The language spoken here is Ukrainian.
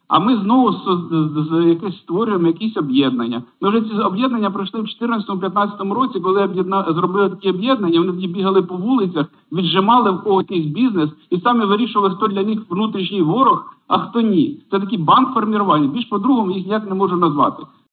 А ми знову якесь створюємо якісь об'єднання. Ми вже ці об'єднання пройшли в 2014-2015 році, коли зробили такі об'єднання, вони бігали по вулицях, віджимали в когось якийсь бізнес і самі вирішували, хто для них внутрішній ворог, а хто ні. Це такий банк формування. Більш по-другому їх ніяк не можу назвати.